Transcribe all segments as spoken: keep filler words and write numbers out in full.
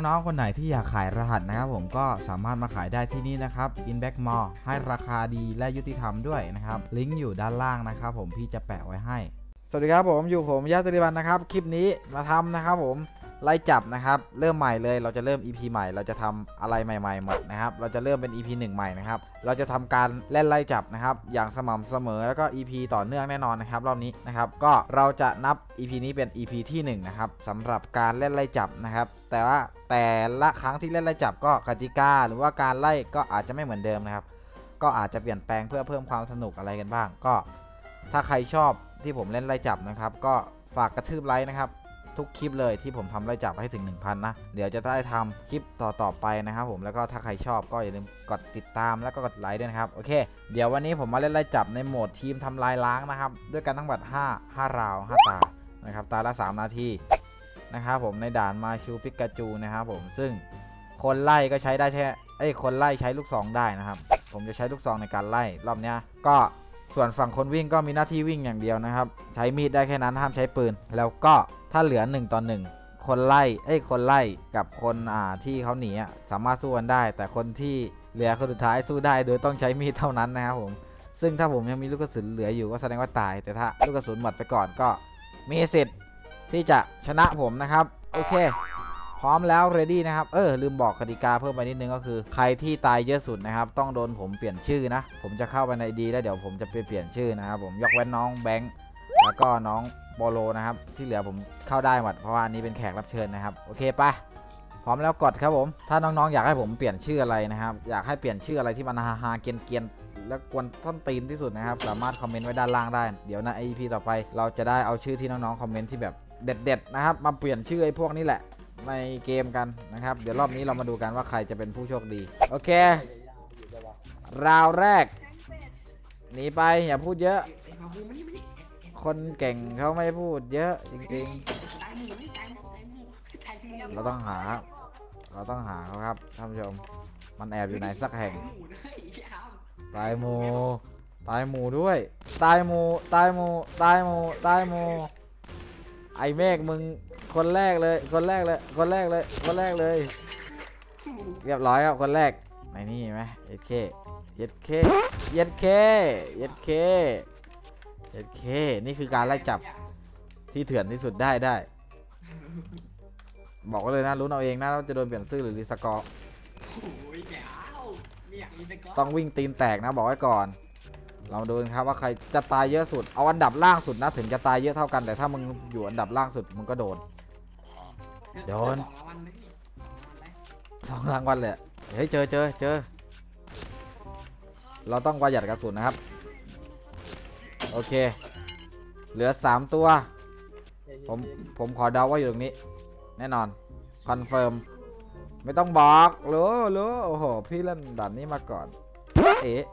น้องๆคนไหนที่อยากขายรหัสนะครับผมก็สามารถมาขายได้ที่นี่นะครับ Inback Mall ให้ราคาดีและยุติธรรมด้วยนะครับลิงก์อยู่ด้านล่างนะครับผมพี่จะแปะไว้ให้สวัสดีครับผมอยู่ผมยาตริบันนะครับคลิปนี้มาทำนะครับผมไล่จับนะครับเริ่มใหม่เลยเราจะเริ่ม อี พี ใหม่เราจะทำอะไรใหม่ๆหมดนะครับเราจะเริ่มเป็น อี พี หนึ่งใหม่นะครับเราจะทำการเล่นไล่จับนะครับอย่างสม่ำเสมอแล้วก็ อี พี ต่อเนื่องแน่นอนนะครับรอบนี้นะครับก็เราจะนับ อี พี นี้เป็น อี พี ที่หนึ่งนะครับสำหรับการเล่นไล่จับนะครับแต่ว่าแต่ละครั้งที่เล่นไล่จับก็กติกาหรือว่าการไล่ก็อาจจะไม่เหมือนเดิมนะครับก็อาจจะเปลี่ยนแปลงเพื่อเพิ่มความสนุกอะไรกันบ้างก็ถ้าใครชอบที่ผมเล่นไล่จับนะครับก็ฝากกระทืบไลค์นะครับทุกคลิปเลยที่ผมทำไล่จับให้ถึง หนึ่งพัน นะเดี๋ยวจะได้ทำคลิปต่อๆไปนะครับผมแล้วก็ถ้าใครชอบก็อย่าลืมกดติดตามแล้วก็กดไลค์ด้วยนะครับโอเคเดี๋ยววันนี้ผมมาเล่นไล่จับในโหมดทีมทำลายล้างนะครับด้วยกันทั้งหมดห้า ห้าราวห้าตานะครับตาละสามนาทีนะครับผมในด่านมาชูปิกาจูนะครับผมซึ่งคนไล่ก็ใช้ได้แค่เอ้ยคนไล่ใช้ลูกซองได้นะครับผมจะใช้ลูกซองในการไล่รอบนี้ก็ส่วนฝั่งคนวิ่งก็มีหน้าที่วิ่งอย่างเดียวนะครับใช้มีดได้แค่นั้นห้ามใช้ปืนแล้วก็ถ้าเหลือหนึ่งต่อหนึ่งคนไล่เอ้ยคนไล่กับคนอ่าที่เขาหนีอ่ะสามารถสู้กันได้แต่คนที่เหลือคนสุดท้ายสู้ได้โดยต้องใช้มีดเท่านั้นนะครับผมซึ่งถ้าผมยังมีลูกกระสุนเหลืออยู่ก็แสดงว่าตายแต่ถ้าลูกกระสุนหมดไปก่อนก็มีสิทธิ์ที่จะชนะผมนะครับโอเคพร้อมแล้วเรดี้นะครับเออลืมบอกกติกาเพิ่มไปนิดนึงก็คือใครที่ตายเยอะสุดนะครับต้องโดนผมเปลี่ยนชื่อนะผมจะเข้าไปในดีแล้วเดี๋ยวผมจะไปเปลี่ยนชื่อนะครับผมยกเว้นน้องแบงค์แล้วก็น้องโปโลนะครับที่เหลือผมเข้าได้หมดเพราะว่าอันนี้เป็นแขกรับเชิญนะครับโอเคไปพร้อมแล้วกดครับผมถ้าน้องๆอยากให้ผมเปลี่ยนชื่ออะไรนะครับอยากให้เปลี่ยนชื่ออะไรที่มันฮาฮาเกรียนเกียนและกวนต้นตีนที่สุดนะครับสามารถคอมเมนต์ไว้ด้านล่างได้เดี๋ยวใน อี พี ต่อไปเราจะได้เอาชื่อที่น้องๆคอมเมนต์ที่แบบเด็ดๆนะครับมาเปลี่ยนชื่อไอ้พวกนี้แหละในเกมกันนะครับเดี๋ยวรอบนี้เรามาดูกันว่าใครจะเป็นผู้โชคดีโอเคราวแรกหนีไปอย่าพูดเยอะคนเก่งเขาไม่พูดเยอะจริงๆเราต้องหาเราต้องหาเขาครับท่านผู้ชมมันแอบอยู่ไหนสักแห่งตายหมูตายหมูด้วยตายหมูตายหมูตายหมูตายหมูไอเมฆมึงคนแรกเลยคนแรกเลยคนแรกเลยคนแรกเลยเรียบร้อยครับคนแรกในนี่ไหมเย็ดเคเย็ดเคเย็ดเคเย็ดเคเย็ดเคนี่คือการไล่จับที่เถื่อนที่สุดได้ได้บอกเลยนะรู้เอาเองนะเราจะโดนเปลี่ยนชื่อหรือรีสกอร์ต้องวิ่งตีนแตกนะบอกไว้ก่อนเราดูกันครับว่าใครจะตายเยอะสุดเอาอันดับล่างสุดนะถึงจะตายเยอะเท่ากันแต่ถ้ามึงอยู่อันดับล่างสุดมึงก็โดนโดนสองรางวัลเลยเฮ้ยเจอเจอเจอเราต้องประหยัดกระสุนนะครับโอเคเหลือสามตัวผมผมขอเดาว่าอยู่ตรงนี้แน่นอนคอนเฟิร์มไม่ต้องบอกรู้รู้โอ้โหพี่เล่นด่านนี้มาก่อนเอ๋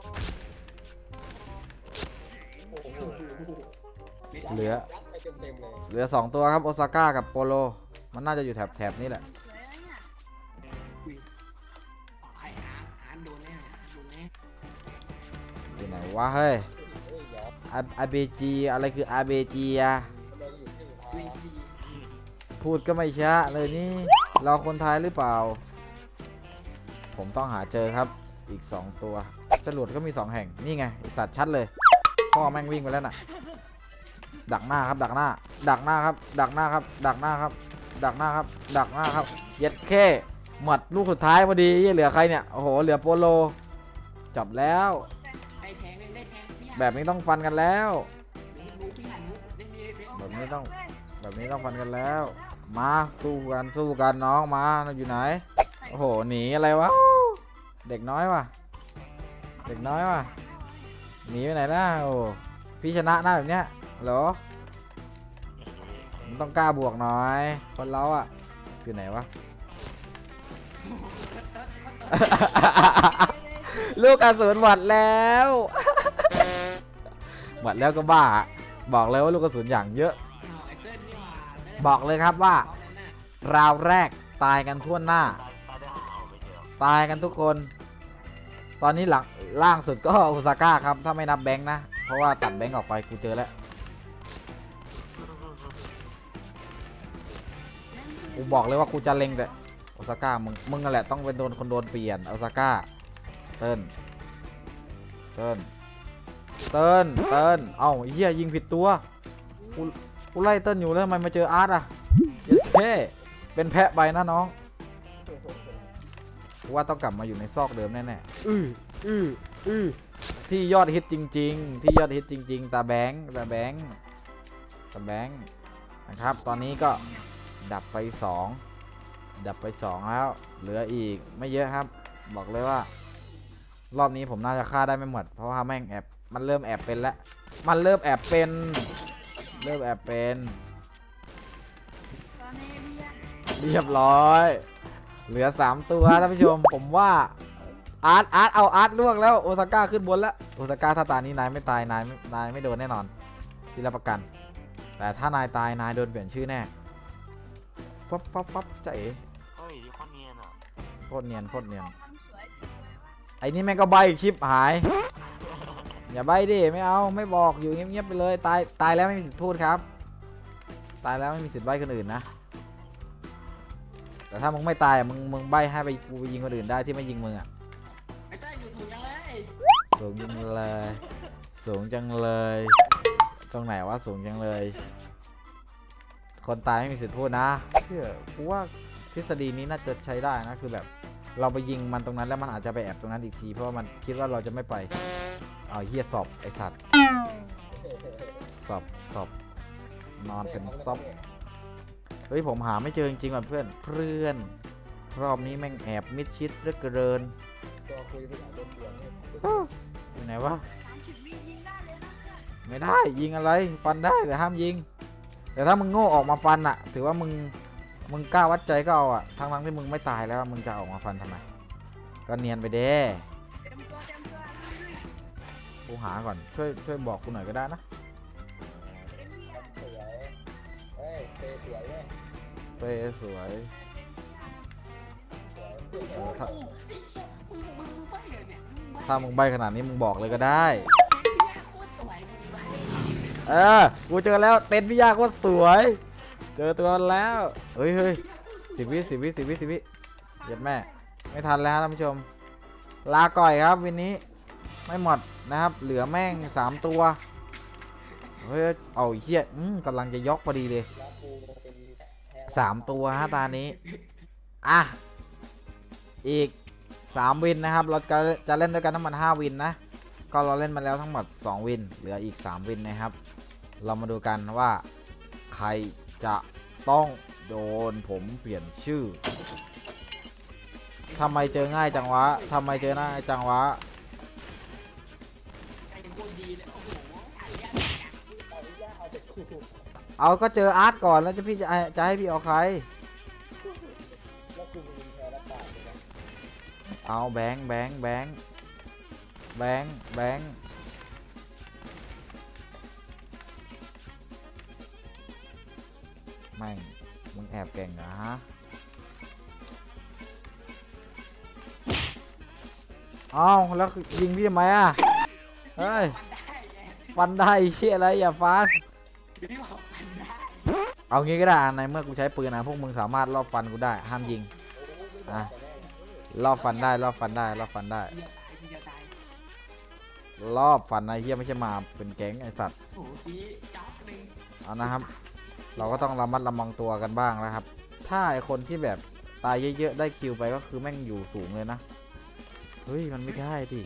เหลือเหลือสองตัวครับโอซาก้ากับโปโลมันน่าจะอยู่แถบแถบนี้แหละอยู่ไหนวะเฮ้ยอาร์บีจีอะไรคืออาร์บีจีอะพูดก็ไม่ช้าเลยนี่เราคนไทยหรือเปล่าผมต้องหาเจอครับอีกสองตัวจรวดก็มีสองแห่งนี่ไงไอสัตว์ชัดเลยพ่อแม่งวิ่งไปแล้วน่ะดักหน้าครับดักหน้าดักหน้าครับดักหน้าครับดักหน้าครับดักหน้าครับดักหน้าครับเย็ดแค่หมดลูกสุดท้ายพอดีเหลือใครเนี่ยโอ้โหเหลือโปโลจบแล้วแบบนี้ต้องฟันกันแล้วแบบนี้ต้องแบบนี้ต้องฟันกันแล้วมาสู้กันสู้กันน้องมาอยู่ไหนโอ้โหหนีอะไรวะเด็กน้อยวะเด็กน้อยวะหนีไปไหนล่ะโอ้พี่ชนะหน้าแบบเนี้ยเหรอมันต้องกล้าบวกหน่อยคนเราอ่ะอยู่ไหนวะ ลูกกระสุนหมดแล้วหมดแล้วก็บ้าบอกเลยว่าลูกกระสุนอย่างเยอะบอกเลยครับว่าราวแรกตายกันทั่วหน้าตายกันทุกคนตอนนี้หลังล่างสุดก็โอซาก้าครับถ้าไม่นับแบงค์นะเพราะว่าตัดแบงค์ออกไปกูเจอแล้วกูบอกเลยว่ากูจะเล็งแต่โอซาก้ามึงมึงนั่นแหละต้องเป็นโดนคนโดนเปลี่ยนโอซาก้าเติ้ลเติ้ลเติ้ลเติ้ลเอ้าเหี้ยยิงผิดตัวกูกูไล่เติ้ลอยู่แล้วทำไมมาเจออาร์ตอ่ะเย้เท่เป็นแพะไปนะน้องกูว่าต้องกลับมาอยู่ในซอกเดิมแน่ๆอืออืออือที่ยอดฮิตจริงๆที่ยอดฮิตจริงๆตาแบงค์ตาแบงค์ตาแบงค์นะครับตอนนี้ก็ดับไปสองดับไปสองแล้วเหลืออีกไม่เยอะครับบอกเลยว่ารอบนี้ผมน่าจะฆ่าได้ไม่หมดเพราะว่าแม่งแอบมันเริ่มแอบเป็นแล้วมันเริ่มแอบเป็นเริ่มแอบเป็นเรียบร้อยเหลือสามตัวท่านผู้ชมผมว่าอาร์ตอาร์ตเอาอาร์ตล่วงแล้วโอซาก้าขึ้นบนแล้วโอซาก้าถ้าตานี้นายไม่ตายนายนายไม่โดนแน่นอนที่รับประกันแต่ถ้านายตายนายโดนเปลี่ยนชื่อแน่ฟับฟับฟับใจเอ๋เฮ้ยโคตรเนียนอ่ะโคตรเนียนโคตรเนียนไอ้นี่แม่งก็ใบชิปหายอย่าใบดิไม่เอาไม่บอกอยู่เงียบๆไปเลยตายตายแล้วไม่มีสิทธิ์พูดครับตายแล้วไม่มีสิทธิ์ใบคนอื่นนะแต่ถ้ามึงไม่ตายมึงมึงใบให้ไปกูไปยิงคนอื่นได้ที่ไม่ยิงมึงอ่ะไอ้เจ้าอยู่สูงจังเลยสูงจังเลยสูงจังเลยตรงไหนวะสูงจังเลยคนตายไม่มีสิทธิ์พูดนะเชื่อกูว่าทฤษฎีนี้น่าจะใช้ได้นะคือแบบเราไปยิงมันตรงนั้นแล้วมันอาจจะไปแอบตรงนั้นอีกทีเพราะว่ามันคิดว่าเราจะไม่ไปเอาเหี้ยสอบไอสัตว์สอบสอบนอนเป็นซอบเฮ้ยผมหาไม่เจอจริงๆว่ะเพื่อนเพื่อนรอบนี้แม่งแอบมิดชิดเหลือเกินอยู่ไหนวะไม่ได้ยิงอะไรฟันได้แต่ห้ามยิงแต่ถ้ามึงโง่ออกมาฟันอะถือว่ามึงมึงกล้าวัดใจก็เอาอะทั้งทั้งที่มึงไม่ตายแล้วมึงจะออกมาฟันทำไมก็เนียนไปเด้กูหาก่อนช่วยช่วยบอกกูหน่อยก็ได้นะเป้สวยถ้าถ้ามึงใบขนาดนี้มึงบอกเลยก็ได้เออกูเจอแล้วเต็นท์พี่ยาก็สวยเจอตัวแล้วเฮ้ยเฮ้ยสิบวิสิบวิสิบวิสิบวิเย็ดแม่ไม่ทันแล้วท่านผู้ชมลาก่อยครับวันนี้ไม่หมดนะครับเหลือแม่งสามตัวเฮ้ยเอาเหี้ยอืมกำลังจะยกพอดีเลยสามตัวฮะตานี้อ่ะอีกสามวินนะครับเราจะจะเล่นด้วยกันทั้งหมดห้าวินนะก็เราเล่นมาแล้วทั้งหมดสองวินเหลืออีกสามวินนะครับเรามาดูกันว่าใครจะต้องโดนผมเปลี่ยนชื่อทำไมเจอง่ายจังวะทำไมเจอง่ายจังวะเอาก็เจออาร์ตก่อนแล้วจะพี่จะจะให้พี่เอาใครเอาแบงค์แบงค์แบงค์แบงค์แบงค์ไม่มึงแอบเก่งนะฮะเอาแล้วยิงพี่ทำไมอ่ะเฮ้ยฟันได้เหี้ยอะไรอย่าฟันเอางี้ก็ได้ในเมื่อกูใช้ปืนนะพวกมึงสามารถรอบฟันกูได้ห้ามยิงอ่ะรอบฟันได้รอบฟันได้รอบฟันได้รอบฟันนะเฮียไม่ใช่มาเป็นแก๊งไอสัตว์เอานะครับเราก็ต้องระมัดระวังตัวกันบ้างนะครับถ้าไอคนที่แบบตายเยอะๆได้คิวไปก็คือแม่งอยู่สูงเลยนะเฮ้ยมันไม่ได้ดิ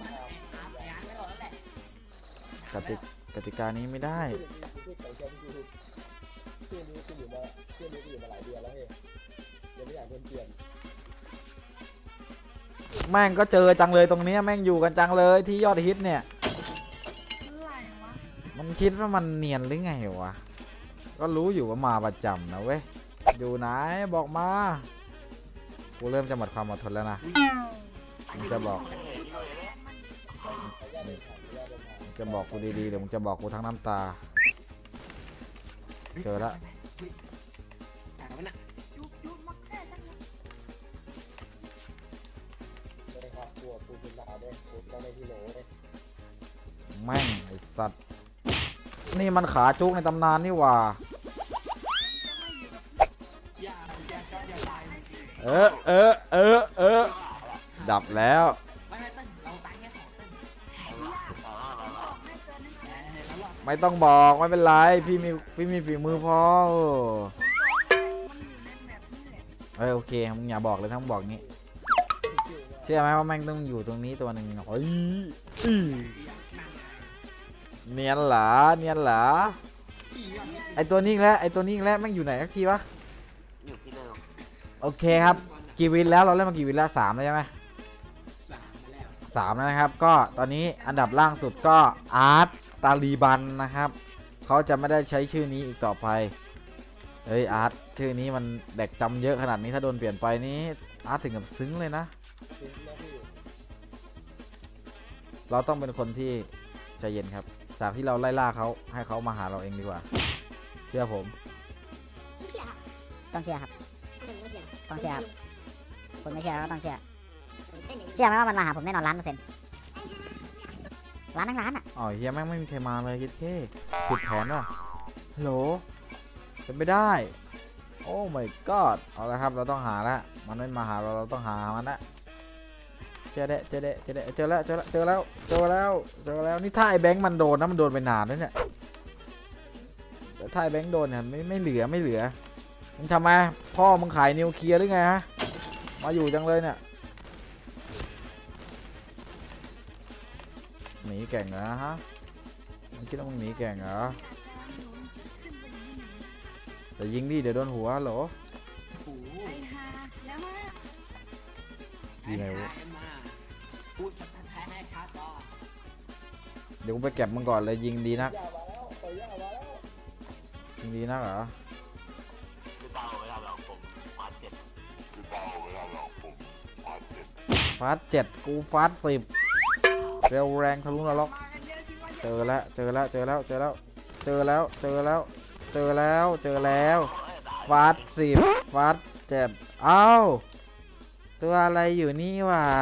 กติกติกานี้ไม่ได้แม่งก็เจอจังเลยตรงนี้แม่งอยู่กันจังเลยที่ยอดฮิตเนี่ยมันคิดว่ามันเนียนหรือไงวะก็รู้อยู่ว่ามาประจำนะเว้ยอยู่ไหนบอกมากูเริ่มจะหมดความอดทนแล้วนะมึงจะบอกมึงจะบอกกูดีๆเดี๋ยวมึงจะบอกกูทั้งน้ำตาเจอแล้วแม่งไอสัตว์นี่มันขาจุกในตำนานนี่หว่าเออเออเออเออดับแล้วไม่ไม่ตึ้งเราตายแค่สองตึ้งไม่ต้องบอกไม่เป็นไรพี่มีพี่มีฝีมือพอเออโอเคมึงอย่าบอกเลยทั้งบอกงี้เชื่อไหมว่าแม่งต้องอยู่ตรงนี้ตัวหนึ่งโอ้ยเนียนหรอเนียนหรอไอตัวนี้แล้วไอตัวนี้แล้วแม่งอยู่ไหนสักทีวะอยู่ที่เดิมโอเคครับกี่วินแล้วเราเล่นมากี่วินแล้วสามแล้วใช่ไหมสามแล้วนะครับก็ตอนนี้อันดับล่างสุดก็อาร์ตตาลีบันนะครับเขาจะไม่ได้ใช้ชื่อนี้อีกต่อไปเฮ้ยอาร์ตชื่อนี้มันเด็กจำเยอะขนาดนี้ถ้าโดนเปลี่ยนไปนี้อาร์ตถึงกับซึ้งเลยนะเราต้องเป็นคนที่ใจเย็นครับจากที่เราไล่ล่าเขาให้เขามาหาเราเองดีกว่าเชื่อผมต้องเชื่อครับต้องเชื่อครับคนไม่เชื่อก็ต้องเชื่อเชื่อไหมว่ามันมาหาผมแน่นอนล้านเปอร์เซ็นต์ล้านทั้งล้านอ่ะอ๋อเฮียแม่งไม่มีใครมาเลยคิดแค่ผิดแผนว่ะฮัลโหลเป็นไม่ได้โอ้ my god เอาละครับเราต้องหาแล้วมันไม่มาหาเราเราต้องหามันละเจอเด้เจอเด้เจอเด้เจอแล้วเจอแล้วเจอแล้วเจอแล้วเจอแล้วนี่ถ้าไอ้แบงค์มันโดนนะมันโดนไปนานแล้วเนี่ยแต่ถ้าไอ้แบงค์โดนเนี่ยไม่ไม่เหลือไม่เหลือมึงทำไมพ่อมึงขายนิวเคลียร์หรือไงฮะมาอยู่จังเลยเนี่ยหนีแก่งเหรอฮะมึงคิดว่ามึงหนีแก่งเหรอแต่ยิงดิเดี๋ยวโดนหัวเหรอยิงไงวะเดี๋ยวกูไปเก็บมึงก่อนเลยยิงดีนักยิงดีนักเหรอฟาสเจ็ดกูฟาสสิบเร็วแรงทะลุนรกเจอแล้วเจอแล้วเจอแล้วเจอแล้วเจอแล้วเจอแล้วเจอแล้วเจอแล้วฟาสสิบฟาสเจ็ดเอ้าตัวอะไรอยู่นี่วะ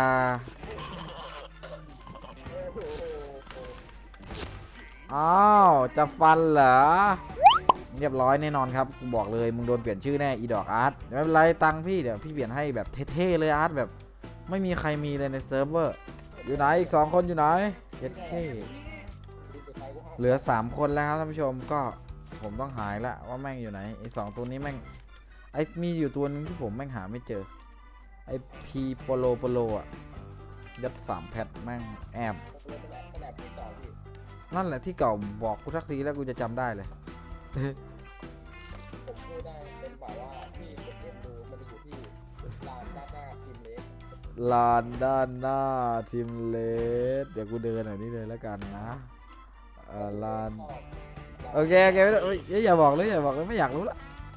อ้าวจะฟันเหรอเรียบร้อยแน่นอนครับกูบอกเลยมึงโดนเปลี่ยนชื่อแน่อีดอกอาร์ตไม่เป็นไรตังค์พี่เดี๋ยวพี่เปลี่ยนให้แบบเท่ๆเลยอาร์ตแบบไม่มีใครมีเลยในเซิร์ฟเวอร์อยู่ไหนอีกสองคนอยู่ไหนเจ็ดเคเหลือสามคนแล้วท่านผู้ชมก็ผมต้องหายละว่าแม่งอยู่ไหนไอ้สองตัวนี้แม่งไอ้มีอยู่ตัวนึงที่ผมแม่งหาไม่เจอไอ้พีโปโลโปโลอ่ะยัดสามแพทแม่งแอบนั่นแหละที่เก่าบอกกูสักทีแล้วกูจะจำได้เลยผมพูดได้เป็นแบบว่าที่ผมเรียนดูมันอยู่ที่ลานด้านหน้าทีมเลสลานด้านหน้าทีมเลสเดี๋ยวกูเดินหน่อยนี่เลยแล้วกันนะเออลานโอเคโอเคอย่าบอกเลยอย่าบอกเลยไม่อยากรู้ละ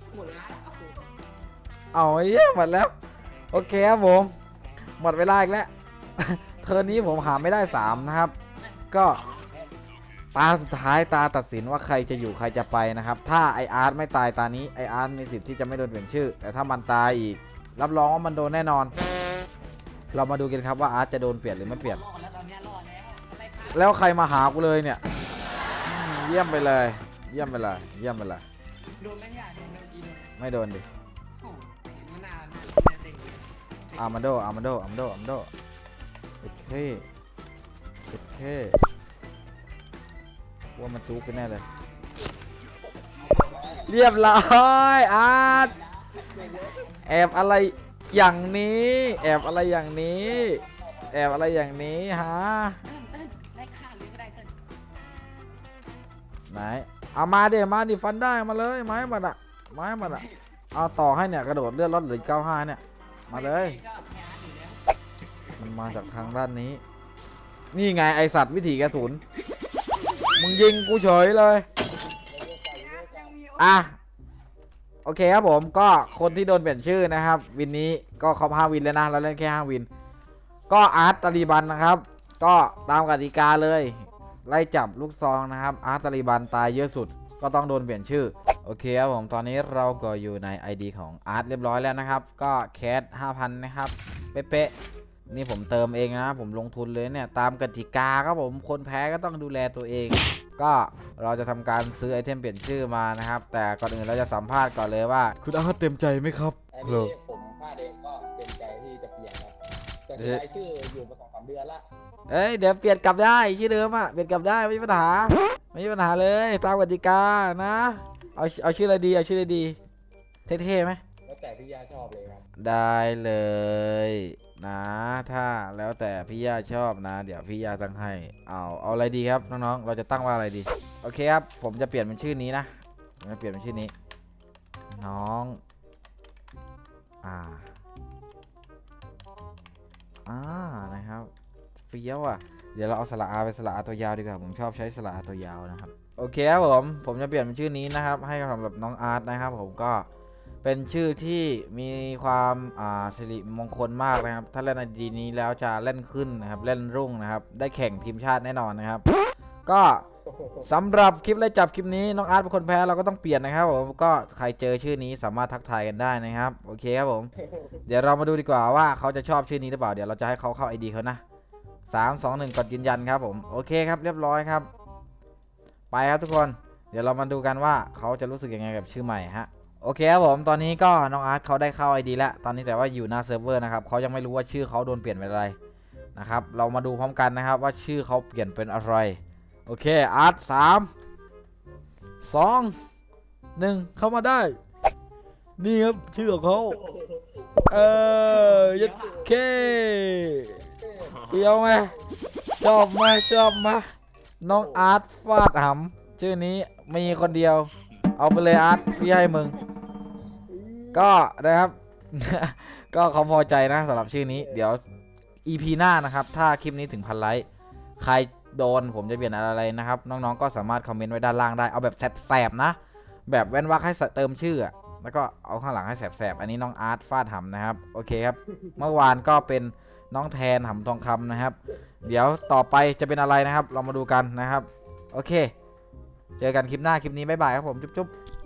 เอาไอ้เหี้ยหมดแล้วโอเคครับผมหมดเวลาอีกแล้วเทอร์นี้ผมหาไม่ได้สามนะครับก็ตาสุดท้ายตาตัดสินว่าใครจะอยู่ใครจะไปนะครับถ้าไออาร์ตไม่ตายตานี้ไออาร์ตมีสิทธิ์ที่จะไม่โดนเปลี่ยนชื่อแต่ถ้ามันตายอีกรับรองว่ามันโดนแน่นอนเรามาดูกันครับว่าอาร์ตจะโดนเปลี่ยนหรือไม่เปลี่ยนแล้วใครมาหากูเลยเนี่ยเยี่ยมไปเลยเยี่ยมไปเลยเยี่ยมไปเลยไม่โดนดิอาร์มาโดอาร์มาโดอาร์มาโดอาร์มาโดโอเคโอเคว่ามันจุกไปแน่เลยเรียบร้อยอาร์ตแอบอะไรอย่างนี้แอบอะไรอย่างนี้แอบอะไรอย่างนี้ฮะไหนเอามาเดี๋ยวมาดิฟันได้มาเลยไม้มาอะไม้มาอะเอาต่อให้เนี่ยกระโดดเลือดลดเหลือเก้าห้าเนี่ยมาเลยมันมาจากทางด้านนี้นี่ไงไอสัตว์วิถีกระสุนมึงยิงกูเฉยเลยอ่ะโอเคครับผมก็คนที่โดนเปลี่ยนชื่อนะครับวินนี้ก็ครบห้าวินแล้วนะเราเล่นแค่ห้าวินก็อาร์ตตาลีบันนะครับก็ตามกติกาเลยไล่จับลูกซองนะครับอาร์ตตาลีบันตายเยอะสุดก็ต้องโดนเปลี่ยนชื่อโอเคครับผมตอนนี้เราก็อยู่ใน ไอ ดี ของอาร์ตเรียบร้อยแล้วนะครับก็แคส ห้าพัน นะครับเป๊ะๆนี่ผมเติมเองนะผมลงทุนเลยเนี่ยตามกติกาครับผมคนแพ้ก็ต้องดูแลตัวเองก็เราจะทำการซื้อไอเทมเปลี่ยนชื่อมานะครับแต่ก่อนอื่นเราจะสัมภาษณ์ก่อนเลยว่าคุณอาร์ตเต็มใจไหมครับอันนี้ผมพลาดเองก็แต่สุดท้ายชื่ออยู่มาสองสามเดือนละเอ้ยเดี๋ยวเปลี่ยนกลับได้ชื่อเดิมอะเปลี่ยนกลับได้ไม่มีปัญหาไม่มีปัญหาเลยตามกติกานะเอาเอาชื่ออะไรดีเอาชื่ออะไรดีเท่ๆไหมแล้วแต่พี่ยาชอบเลยครับได้เลยนะถ้าแล้วแต่พี่ย่าชอบนะ เดี๋ยวพี่ย่าตั้งให้เอาเอาอะไรดีครับน้องๆเราจะตั้งว่าอะไรดีโอเคครับผมจะเปลี่ยนเป็นชื่อนี้นะผมจะเปลี่ยนเป็นชื่อนี้น้องอ่าอ่านะครับเฟี้ยวอ่ะเดี๋ยวเราเอาสระอาเป็นสระอาตัวยาวดีกว่าผมชอบใช้สระอาตัวยาวนะครับโอเคครับผมผมจะเปลี่ยนเป็นชื่อนี้นะครับให้สำหรับน้องอาร์ตนะครับผมก็เป็นชื่อที่มีความอ่าสิริมงคลมากนะครับถ้าเล่นในดีนี้แล้วจะเล่นขึ้นนะครับเล่นรุ่งนะครับได้แข่งทีมชาติแน่นอนนะครับก็สำหรับคลิปไล่จับคลิปนี้น้องอาร์ตเป็นคนแพ้เราก็ต้องเปลี่ยนนะครับผมก็ใครเจอชื่อนี้สามารถทักทายกันได้นะครับโอเคครับผมเดี๋ยวเรามาดูดีกว่าว่าเขาจะชอบชื่อนี้หรือเปล่าเดี๋ยวเราจะให้เขาเข้า ไอ ดี เขานะสาม สอง หนึ่งกดยืนยันครับผมโอเคครับเรียบร้อยครับไปครับทุกคนเดี๋ยวเรามาดูกันว่าเขาจะรู้สึกยังไงกับชื่อใหม่ฮะโอเคครับผมตอนนี้ก็น้องอาร์ตเขาได้เข้า ไอ ดี แล้วตอนนี้แต่ว่าอยู่หน้าเซิร์ฟเวอร์นะครับเขายังไม่รู้ว่าชื่อเขาโดนเปลี่ยนเป็นอะไรนะครับเรามาดูพร้อมกันนะครับว่าชื่อเขาเปลี่ยนเป็นอะไรโอเคอาร์ตสามสองหนึ่งเข้ามาได้นี่ครับชื่อของเขาเออยัดเคเปรี้ยวไหมชอบไหมชอบไหมน้องอาร์ตฟาดหำชื่อนี้มีคนเดียวเอาไปเลยอาร์ตพี่ให้มึงก็นะครับ ก็เขาพอใจนะสำหรับชื่อนี้เดี๋ยว อี พี หน้านะครับถ้าคลิปนี้ถึงพันไลค์ใครโดนผมจะเปลี่ยนอะไรนะครับน้องๆก็สามารถคอมเมนต์ไว้ด้านล่างได้เอาแบบแสบๆนะแบบเว้นวรรคให้เติมชื่อแล้วก็เอาข้างหลังให้แสบๆอันนี้น้องอาร์ตฟาดหำนะครับโอเคครับเมื่อวานก็เป็นน้องแทนหำทองคำนะครับเดี๋ยวต่อไปจะเป็นอะไรนะครับเรามาดูกันนะครับโอเคเจอกันคลิปหน้าคลิปนี้บ๊ายบายครับผมจุ๊บๆ